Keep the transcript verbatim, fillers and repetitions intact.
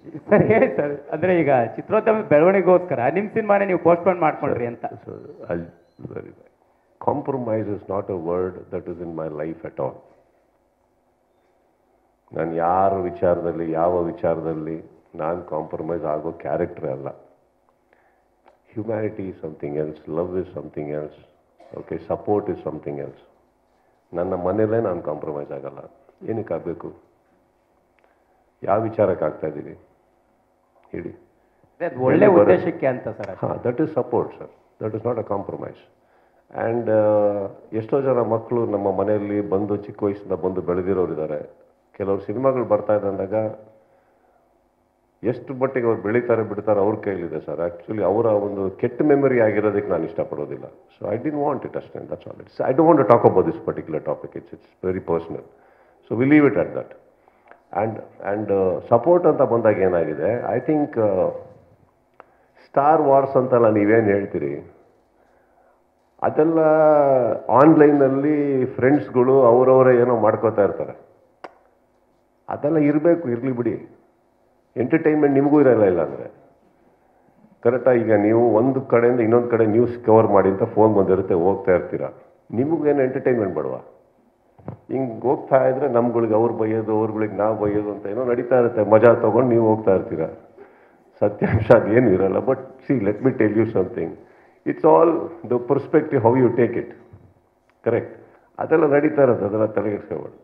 Sir ಹೇಳಿ sir, ಅಂದರೆ ಈಗ ಚಿತ್ರೋದ್ಯಮ ಬೆಳವಣಿಗೆಗೋಸ್ಕರ ನಿಮ್ಮ ಸಿನಿಮಾನೇ ನೀವು ಪೋಸ್ಟ್ಪೋನ್ ಮಾಡ್ಕೊಂಡ್ರಿ ಅಂತ. Very compromise is not a word that is in my life at all. ನಾನು ಯಾರ ವಿಚಾರದಲ್ಲಿ ಯಾವ ವಿಚಾರದಲ್ಲಿ ನಾನು ಕಾಂಪ್ರಮೈಸ್ ಆಗೋ ಕ್ಯಾರೆಕ್ಟ್ರೇ ಅಲ್ಲ. Humanity is something else, love is something else, okay, support is something else. ನನ್ನ ಮನೇಲೇ ನಾನು ಕಾಂಪ್ರಮೈಸ್ ಆಗಲ್ಲ. ಏನಕ್ಕೆ ಆಗಬೇಕು? ಯಾವ ವಿಚಾರಕ್ಕೆ ಆಗ್ತಾ ಇದ್ದೀವಿ ಹೇಳಿ? ಒಳ್ಳೆ ಉದ್ದೇಶಕ್ಕೆ ಅಂತ ಸರ್. ಹಾಂ, that is support sir, that is not a compromise. And ಎಷ್ಟೋ ಜನ ಮಕ್ಕಳು ನಮ್ಮ ಮನೆಯಲ್ಲಿ ಬಂದು ಚಿಕ್ಕ ವಯಸ್ಸಿಂದ ಬಂದು ಬೆಳೆದಿರೋರು ಇದ್ದಾರೆ. ಕೆಲವರು ಸಿನಿಮಾಗಳು ಬರ್ತಾ ಇದೆ ಅಂದಾಗ ಎಷ್ಟು ಮಟ್ಟಿಗೆ ಅವ್ರು ಬೆಳೀತಾರೆ ಬಿಡ್ತಾರೆ ಅವ್ರ ಕೈಲಿದೆ ಸರ್. ಆ್ಯಕ್ಚುಲಿ ಅವರ ಒಂದು ಕೆಟ್ಟ ಮೆಮೊರಿ ಆಗಿರೋದಕ್ಕೆ ನಾನು ಇಷ್ಟಪಡೋದಿಲ್ಲ. So I didn't want it ಅಷ್ಟೇ, that's all. It's I don't want to talk about this particular topic. It's it's very personal. So we leave it at that. And and support ಅಂತ ಬಂದಾಗ ಏನಾಗಿದೆ, I think star wars ಅಂತೆಲ್ಲ ನೀವೇನು ಹೇಳ್ತೀರಿ, ಅದೆಲ್ಲ ಆನ್ಲೈನಲ್ಲಿ ಫ್ರೆಂಡ್ಸ್ಗಳು ಅವರವರೇ ಏನೋ ಮಾಡ್ಕೋತಾ ಇರ್ತಾರೆ. ಅದೆಲ್ಲ ಇರಬೇಕು, ಇರಲಿ ಬಿಡಿ. ಎಂಟರ್ಟೈನ್ಮೆಂಟ್ ನಿಮಗೂ ಇರಲ್ಲ. ಇಲ್ಲ ಅಂದರೆ ಕರೆಕ್ಟಾಗಿ ಈಗ ನೀವು ಒಂದು ಕಡೆಯಿಂದ ಇನ್ನೊಂದು ಕಡೆ ನ್ಯೂಸ್ ಕವರ್ ಮಾಡಿ ಅಂತ ಫೋನ್ ಬಂದಿರುತ್ತೆ, ಹೋಗ್ತಾ ಇರ್ತೀರ. ನಿಮಗೇನು ಎಂಟರ್ಟೈನ್ಮೆಂಟ್ ಬೇಡವಾ? ಹಿಂಗೆ ಹೋಗ್ತಾ ಇದ್ರೆ ನಮ್ಗಳಿಗೆ ಅವ್ರು ಬೈಯೋದು, ಅವ್ರುಗಳಿಗೆ ನಾವು ಬೈಯೋದು ಅಂತ ಏನೋ ನಡೀತಾ ಇರುತ್ತೆ. ಮಜಾ ತೊಗೊಂಡು ನೀವು ಹೋಗ್ತಾ ಇರ್ತೀರ. ಸತ್ಯಾಂಶ ಅದೇನು ಇರಲ್ಲ. But see, let me tell you something. It's all the perspective how you take it. Correct? ಅದೆಲ್ಲ ನಡೀತಾ ಇರುತ್ತೆ, ಅದೆಲ್ಲ ತಲೆಗೆಡ್ಸ್ಕೊಬೇಡಿ.